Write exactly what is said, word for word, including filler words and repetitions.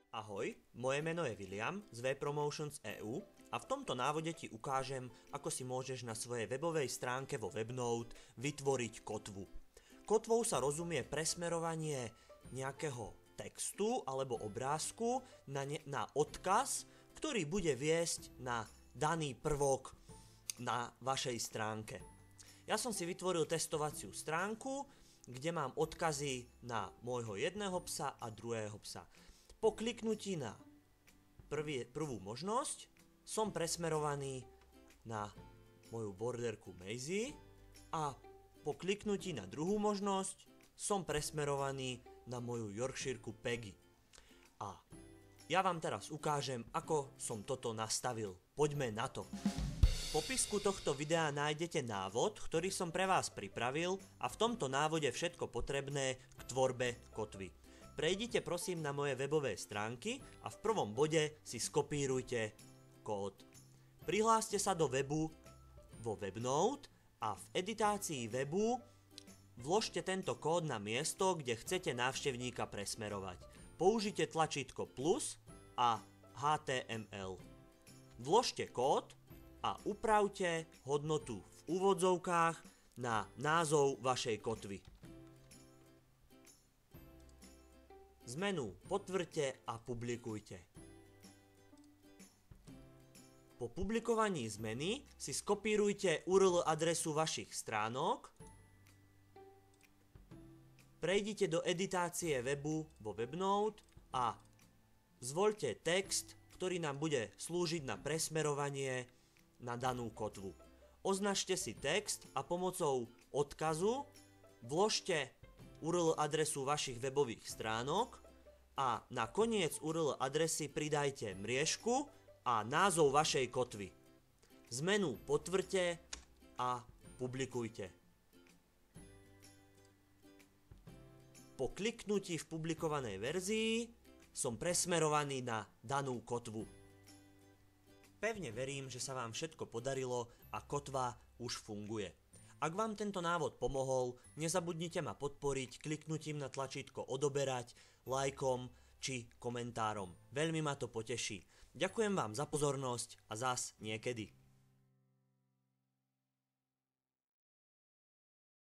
Ahoj, moje meno je William z WebPromotions bodka e u a v tomto návode ti ukážem, ako si môžeš na svojej webovej stránke vo WebNote vytvoriť kotvu. Kotvou sa rozumie presmerovanie nejakého textu alebo obrázku na, ne- na odkaz, ktorý bude viesť na daný prvok na vašej stránke. Ja som si vytvoril testovaciu stránku, kde mám odkazy na môjho jedného psa a druhého psa. Po kliknutí na prvý, prvú možnosť som presmerovaný na moju borderku Maisie a po kliknutí na druhú možnosť som presmerovaný na moju Yorkshirku Peggy. A ja vám teraz ukážem, ako som toto nastavil. Poďme na to. V popisku tohto videa nájdete návod, ktorý som pre vás pripravil a v tomto návode všetko potrebné k tvorbe kotvy. Prejdite prosím na moje webové stránky a v prvom bode si skopírujte kód. Prihláste sa do webu vo WebNote a v editácii webu vložte tento kód na miesto, kde chcete návštevníka presmerovať. Použite tlačítko plus a há té em el. Vložte kód a upravte hodnotu v úvodzovkách na názov vašej kotvy. Zmenu potvrďte a publikujte. Po publikovaní zmeny si skopírujte ú er el adresu vašich stránok, prejdite do editácie webu vo WebNote a zvoľte text, ktorý nám bude slúžiť na presmerovanie na danú kotvu. Označte si text a pomocou odkazu vložte ú er el adresu vašich webových stránok a na koniec ú er el adresy pridajte mriežku a názov vašej kotvy. Zmenu potvrďte a publikujte. Po kliknutí v publikovanej verzii som presmerovaný na danú kotvu. Pevne verím, že sa vám všetko podarilo a kotva už funguje. Ak vám tento návod pomohol, nezabudnite ma podporiť kliknutím na tlačítko odoberať, lajkom či komentárom. Veľmi ma to poteší. Ďakujem vám za pozornosť a zas niekedy.